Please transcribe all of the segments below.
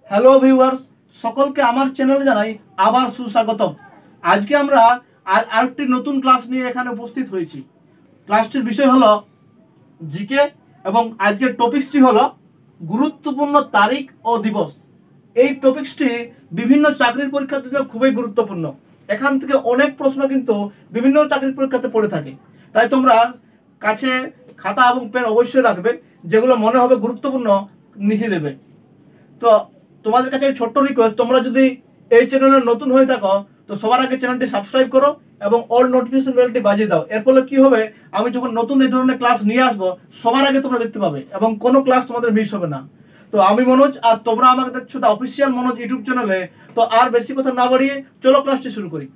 Hello viewers, সকলকে আমার চ্যানেলে জানাই আবার সুস্বাগতম। আজকে আমরা আরেকটি নতুন ক্লাস নিয়ে এখানে উপস্থিত হয়েছি। ক্লাসটির বিষয় হলো জিকে এবং আজকের টপিকসটি হলো গুরুত্বপূর্ণ তারিখ ও দিবস। এই টপিকসটি বিভিন্ন চাকরির পরীক্ষার জন্য খুবই গুরুত্বপূর্ণ। এখান থেকে অনেক প্রশ্ন কিন্তু বিভিন্ন চাকরির পরীক্ষাতে পড়ে থাকে, তাই তোমরা কাছে খাতা এবং পেন অবশ্যই রাখবে, যেগুলো মনে হবে গুরুত্বপূর্ণ লিখে দেবে। তো তোমাদের কাছে ছোট্ট রিকোয়েস্ট, তোমরা যদি এই চ্যানেলে নতুন হয়ে থাকো তো সবার আগে চ্যানেলটি সাবস্ক্রাইব করো এবং অল নোটিফিকেশন বেলটি বাজিয়ে দাও। এর ফলে কি হবে, আমি যখন নতুন এই ধরনের ক্লাস নিয়ে আসবো সবার আগে তোমরা দেখতে পাবে এবং কোনো ক্লাস তোমাদের মিস হবে না। তো আমি মনোজ, আর তোমরা আমাকে দেখছো দ্য অফিসিয়াল মনোজ ইউটিউব চ্যানেলে। তো আর বেশি কথা না বাড়িয়ে চলো ক্লাসটি শুরু করি।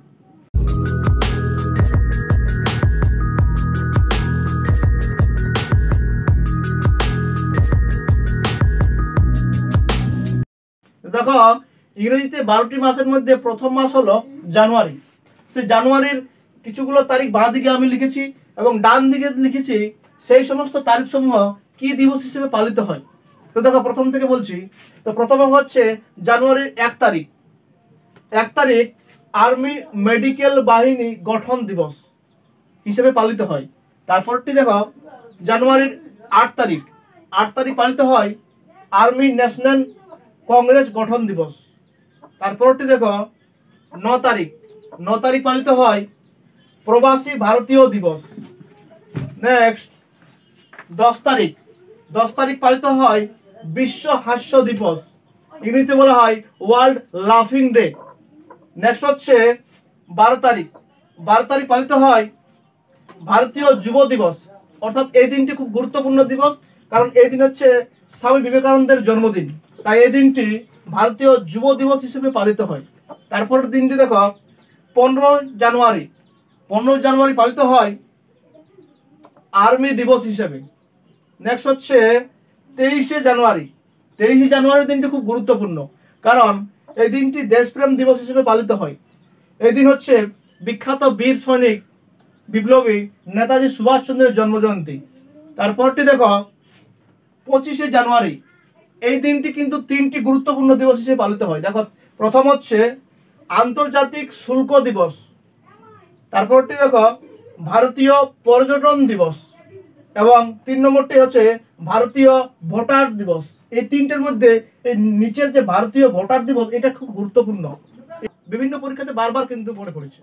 দেখো, ইংরেজিতে 12টি মাসের মধ্যে প্রথম মাস হলো জানুয়ারি। সেই জানুয়ারির কিছুগুলো তারিখ বাঁ দিকে আমি লিখেছি এবং ডান দিকে লিখেছি সেই সমস্ত তারিখ সমূহ কি দিবস হিসেবে পালিত হয়। তো দেখো, প্রথম থেকে বলছি। তো প্রথমে হচ্ছে জানুয়ারির 1 তারিখ। 1 তারিখ আর্মি মেডিকেল বাহিনী গঠন দিবস হিসেবে পালিত হয়। তারপরটি দেখো, জানুয়ারির 8 তারিখ। 8 তারিখ পালিত হয় আর্মি ন্যাশনাল কংগ্রেস গঠন দিবস। তারপরটি দেখো 9 তারিখ। 9 তারিখ পালিত হয় প্রবাসী ভারতীয় দিবস। নেক্সট 10 তারিখ। 10 তারিখ পালিত হয় বিশ্ব হাস্য দিবস, ইংরেজিতে বলা হয় ওয়ার্ল্ড লাফিং ডে। নেক্সট হচ্ছে 12 তারিখ। 12 তারিখ পালিত হয় ভারতীয় যুব দিবস, অর্থাৎ এই দিনটি খুব গুরুত্বপূর্ণ দিবস, কারণ এই দিন হচ্ছে স্বামী বিবেকানন্দের জন্মদিন, তাই এই দিনটি ভারতীয় যুব দিবস হিসেবে পালিত হয়। তারপরের দিনটি দেখো 15 জানুয়ারি। 15 জানুয়ারি পালিত হয় আর্মি দিবস হিসেবে। নেক্সট হচ্ছে 23শে জানুয়ারি। 23শে জানুয়ারির দিনটি খুব গুরুত্বপূর্ণ, কারণ এই দিনটি দেশপ্রেম দিবস হিসেবে পালিত হয়। এই দিন হচ্ছে বিখ্যাত বীর সৈনিক বিপ্লবী নেতাজি সুভাষচন্দ্রের জন্মজয়ন্তী। তারপরটি দেখো 25শে জানুয়ারি। এই দিনটি কিন্তু 3টি গুরুত্বপূর্ণ দিবস হিসেবে পালিত হয়। দেখো, প্রথম হচ্ছে আন্তর্জাতিক শুল্ক দিবস। তারপরটি দেখো ভারতীয় পর্যটন দিবস এবং 3 নম্বরটি হচ্ছে ভারতীয় ভোটার দিবস। এই তিনটের মধ্যে এই নিচের যে ভারতীয় ভোটার দিবস, এটা খুব গুরুত্বপূর্ণ, বিভিন্ন পরীক্ষাতে বারবার কিন্তু মনে পড়েছে।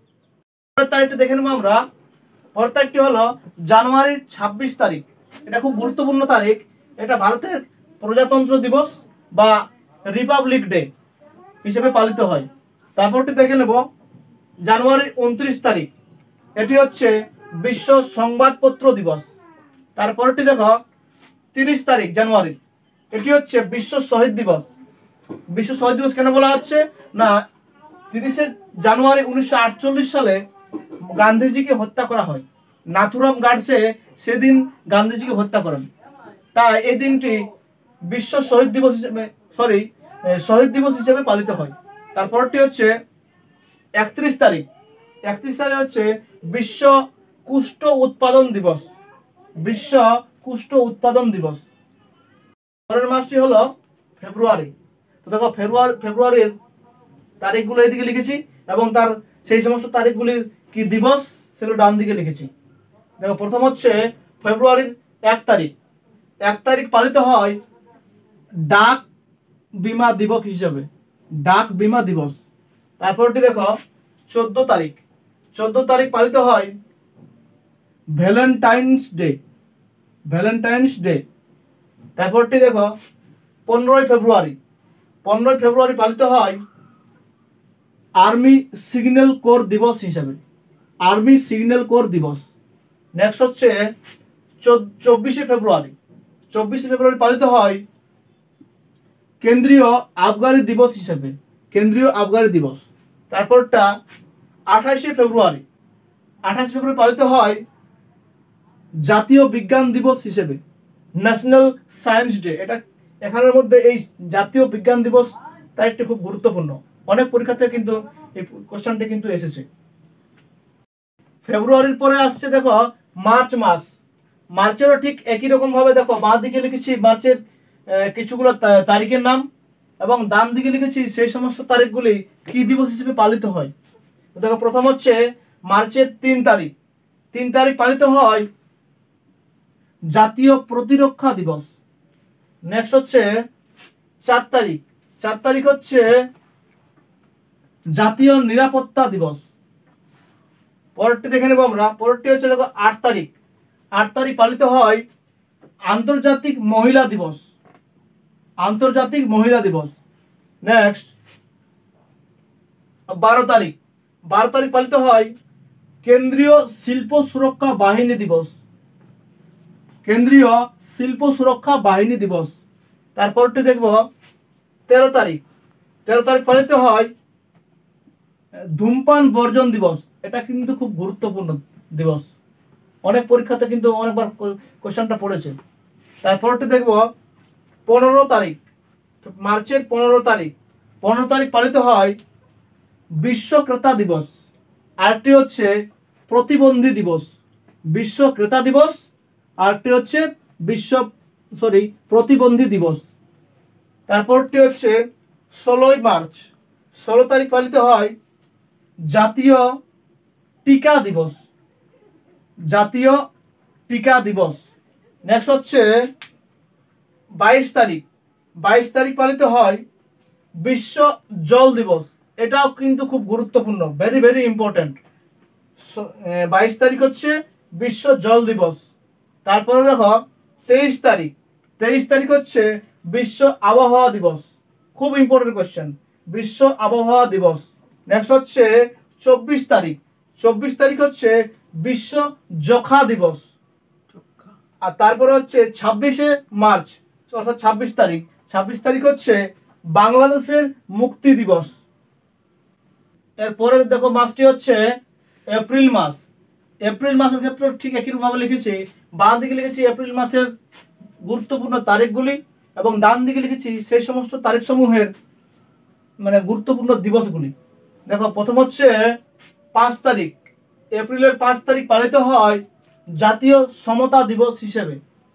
পরের তারিখটি দেখে নেবো আমরা। পরের তারিখটি হলো জানুয়ারির 26 তারিখ। এটা খুব গুরুত্বপূর্ণ তারিখ। এটা ভারতের প্রজাতন্ত্র দিবস বা রিপাবলিক ডে হিসেবে পালিত হয়। তারপরটি দেখে নেব জানুয়ারির 29 তারিখ। এটি হচ্ছে বিশ্ব সংবাদপত্র দিবস। তারপরটি দেখো 30 তারিখ জানুয়ারি। এটি হচ্ছে বিশ্ব শহীদ দিবস। বিশ্ব শহীদ দিবস কেন বলা হচ্ছে না, 30শে জানুয়ারি 1948 সালে গান্ধীজিকে হত্যা করা হয়। নাথুরাম গাডসে সেদিন গান্ধীজিকে হত্যা করেন, তাই এই দিনটি বিশ্ব শহীদ দিবস হিসেবে শহীদ দিবস হিসেবে পালিত হয়। তারপরটি হচ্ছে 31 তারিখ। 31 তারিখ হচ্ছে বিশ্ব কুষ্ঠ উৎপাদন দিবস। বিশ্ব কুষ্ঠ উৎপাদন দিবস। পরের মাসটি হলো ফেব্রুয়ারি। তো দেখো, ফেব্রুয়ারির তারিখগুলো এইদিকে লিখেছি এবং তার সেই সমস্ত তারিখগুলির কি দিবস সেগুলো ডান দিকে লিখেছি। দেখো, প্রথম হচ্ছে ফেব্রুয়ারির 1 তারিখ। 1 তারিখ পালিত হয় ডাক বিমা দিবস হিসেবে, ডাক বিমা দিবস। তারপরটি দেখো 14 তারিখ। 14 তারিখ পালিত হয় ভ্যালেন্টাইন্স ডে, ভ্যালেন্টাইন্স ডে। তারপরটি দেখো 15 ফেব্রুয়ারি। 15 ফেব্রুয়ারি পালিত হয় আর্মি সিগন্যাল কোর দিবস হিসেবে, আর্মি সিগন্যাল কোর দিবস। নেক্সট হচ্ছে 24শে ফেব্রুয়ারি। 24শে ফেব্রুয়ারি পালিত হয় কেন্দ্রীয় আবগারি দিবস হিসেবে, কেন্দ্রীয় আবগারি দিবস। তারপরটা 28শে ফেব্রুয়ারি। 28শে ফেব্রুয়ারি পালিত হয় জাতীয় বিজ্ঞান দিবস হিসেবে, ন্যাশনাল সায়েন্স ডে। এটা এখানের মধ্যে এই জাতীয় বিজ্ঞান দিবস তারিখটি খুব গুরুত্বপূর্ণ, অনেক পরীক্ষাতে কিন্তু এই কোশ্চেনটি কিন্তু এসেছে। ফেব্রুয়ারির পরে আসছে দেখো মার্চ মাস। মার্চেরও ঠিক একই রকম ভাবে দেখো বাঁ দিকে লিখেছি মার্চের কিছুগুলো তারিখের নাম এবং ডান দিকে লিখেছি সেই সমস্ত তারিখগুলি কি দিবস হিসেবে পালিত হয়। দেখো প্রথম হচ্ছে মার্চের 3 তারিখ। 3 তারিখ পালিত হয় জাতীয় প্রতিরক্ষা দিবস। নেক্সট হচ্ছে 4 তারিখ। 4 তারিখ হচ্ছে জাতীয় নিরাপত্তা দিবস। পরেরটি দেখে নেব আমরা। পরেরটি হচ্ছে দেখো 8 তারিখ। 8 তারিখ পালিত হয় আন্তর্জাতিক মহিলা দিবস। আন্তর্জাতিক মহিলা দিবস। নেক্সট 12 তারিখ। 12 তারিখ পালিত হয় কেন্দ্রীয় শিল্প সুরক্ষা বাহিনী দিবস। কেন্দ্রীয় শিল্প সুরক্ষা বাহিনী দিবস। তারপরটি দেখব 13 তারিখ। 13 তারিখ পালিত হয় ধূমপান বর্জন দিবস। এটা কিন্তু খুব গুরুত্বপূর্ণ দিবস, অনেক পরীক্ষাতে কিন্তু অনেকবার কোশ্চেনটা পড়েছে। তারপরটি দেখব 15 তারিখ, মার্চের 15 তারিখ। 15 তারিখ পালিত হয় বিশ্ব ক্রেতা দিবস। আরেকটি হচ্ছে প্রতিবন্ধী দিবস। বিশ্ব ক্রেতা দিবস, আরেকটি হচ্ছে প্রতিবন্ধী দিবস। তারপরটি হচ্ছে 16 মার্চ। 16 তারিখ পালিত হয় জাতীয় টিকা দিবস। জাতীয় টিকা দিবস। নেক্সট হচ্ছে 22 তারিখ। 22 তারিখ পালিত হয় বিশ্ব জল দিবস। এটাও কিন্তু খুব গুরুত্বপূর্ণ, ভেরি ভেরি ইম্পর্টেন্ট। 22 তারিখ হচ্ছে বিশ্ব জল দিবস। তারপরে দেখো 23 তারিখ। 23 তারিখ হচ্ছে বিশ্ব আবহাওয়া দিবস। খুব ইম্পর্টেন্ট কোয়েশ্চেন, বিশ্ব আবহাওয়া দিবস। নেক্সট হচ্ছে 24 তারিখ। 24 তারিখ হচ্ছে বিশ্ব যক্ষা দিবস। আর তারপরে হচ্ছে 26শে মার্চ, অর্থাৎ 26 তারিখ। 26 তারিখ হচ্ছে বাংলাদেশের মুক্তি দিবস। এরপরের দেখো মাসটি হচ্ছে এপ্রিল মাস। এপ্রিল মাসের ক্ষেত্রে ঠিক একইভাবে লিখেছি, বাঁ দিকে লিখেছি এপ্রিল মাসের গুরুত্বপূর্ণ তারিখগুলি এবং ডান দিকে লিখেছি সেই সমস্ত তারিখ সমূহের মানে গুরুত্বপূর্ণ দিবসগুলি। দেখো প্রথম হচ্ছে 5 তারিখ। এপ্রিলের 5 তারিখ পালিত হয় জাতীয় সমতা দিবস হিসেবে।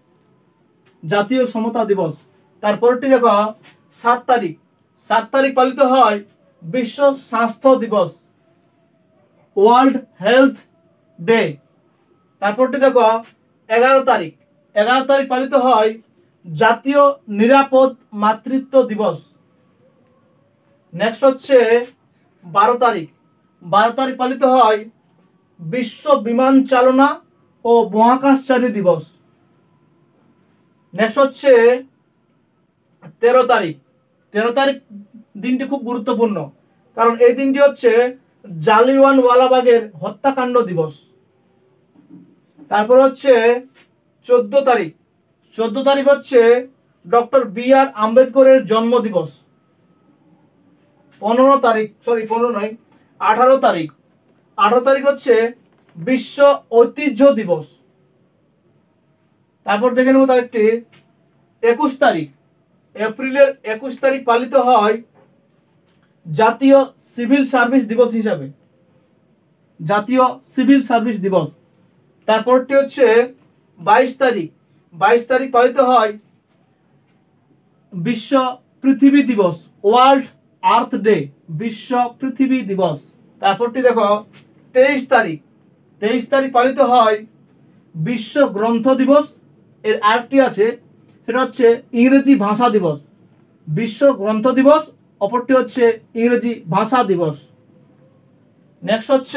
জাতীয় সমতা দিবস। তারপরটি দেখো 7 তারিখ। 7 তারিখ পালিত হয় বিশ্ব স্বাস্থ্য দিবস, ওয়ার্ল্ড হেলথ ডে। তারপরটি দেখো 11 তারিখ। 11 তারিখ পালিত হয় জাতীয় নিরাপদ মাতৃত্ব দিবস। নেক্সট হচ্ছে 12 তারিখ। 12 তারিখ পালিত হয় বিশ্ব বিমান চালনা ও মহাকাশচারী দিবস। নেক্সট হচ্ছে 13 তারিখ। 13 তারিখ দিনটি খুব গুরুত্বপূর্ণ, কারণ এই দিনটি হচ্ছে জালিয়ানওয়ালাবাগের হত্যাকাণ্ড দিবস। তারপর হচ্ছে 14 তারিখ। 14 তারিখ হচ্ছে ডক্টর বি.আর. আম্বেদকরের জন্ম দিবস। 15 তারিখ, 18 তারিখ। 18 তারিখ হচ্ছে বিশ্ব ঐতিহ্য দিবস। তারপর দেখে নেব তারিখটি 21 তারিখ। এপ্রিলের 21 তারিখ পালিত হয় জাতীয় সিভিল সার্ভিস দিবস হিসাবে। জাতীয় সিভিল সার্ভিস দিবস। তারপরটি হচ্ছে 22 তারিখ। 22 তারিখ পালিত হয় বিশ্ব পৃথিবী দিবস, ওয়ার্ল্ড আর্থ ডে, বিশ্ব পৃথিবী দিবস। তারপরটি দেখো 23 তারিখ। 23 তারিখ পালিত হয় বিশ্ব গ্রন্থ দিবস। এর আরেকটি আছে, সেটা হচ্ছে ইংরেজি ভাষা দিবস। বিশ্ব গ্রন্থ দিবস, অপরটি হচ্ছে ইংরেজি ভাষা দিবস। নেক্সট হচ্ছে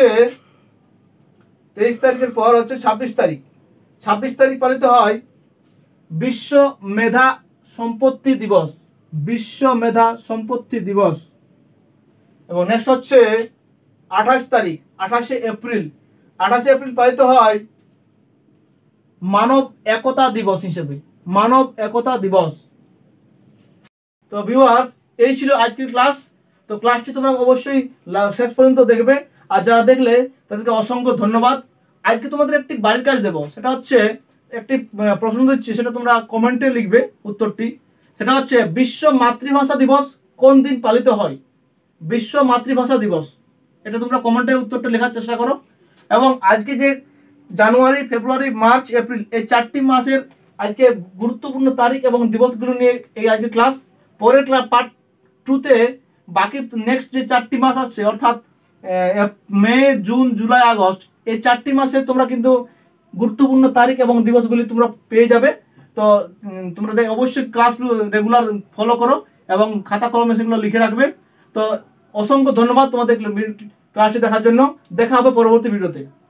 23 তারিখের পর হচ্ছে 26 তারিখ। 26 তারিখ পালিত হয় বিশ্ব মেধা সম্পত্তি দিবস। বিশ্ব মেধা সম্পত্তি দিবস। এবং নেক্সট হচ্ছে 28 তারিখ, 28শে এপ্রিল। 28শে এপ্রিল পালিত হয় মানব একতা দিবস হিসেবে, মানব একতা দিবস। তো ভিউয়ার্স, এই ছিল আজকের ক্লাস। তো ক্লাসটি তোমরা অবশ্যই শেষ পর্যন্ত দেখবে, আর যারা দেখলে তাদেরকে অসংখ্য ধন্যবাদ। আজকে তোমাদের একটি বাড়ির কাজ দেবো, সেটা হচ্ছে একটি প্রশ্ন দিচ্ছি, সেটা তোমরা কমেন্টে লিখবে উত্তরটি। সেটা হচ্ছে বিশ্ব মাতৃভাষা দিবস কোন দিন পালিত হয়? বিশ্ব মাতৃভাষা দিবস, এটা তোমরা কমেন্টে উত্তরটা লেখার চেষ্টা করো। এবং আজকে যে জানুয়ারি, ফেব্রুয়ারি, মার্চ, এপ্রিল, এই 4টি মাসের আজকে গুরুত্বপূর্ণ তারিখ এবং দিবসগুলো নিয়ে এই আজকে ক্লাস। পরের পার্ট টুতে বাকি নেক্সট যে 4টি মাস আসছে অর্থাৎ মে, জুন, জুলাই, আগস্ট, এই 4টি মাসে তোমরা কিন্তু গুরুত্বপূর্ণ তারিখ এবং দিবসগুলি তোমরা পেয়ে যাবে। তো তোমরা অবশ্যই ক্লাসগুলো রেগুলার ফলো করো এবং খাতা কলমে সেগুলো লিখে রাখবে। তো অসংখ্য ধন্যবাদ তোমাদের ক্লাসটি দেখার জন্য। দেখা হবে পরবর্তী ভিডিওতে।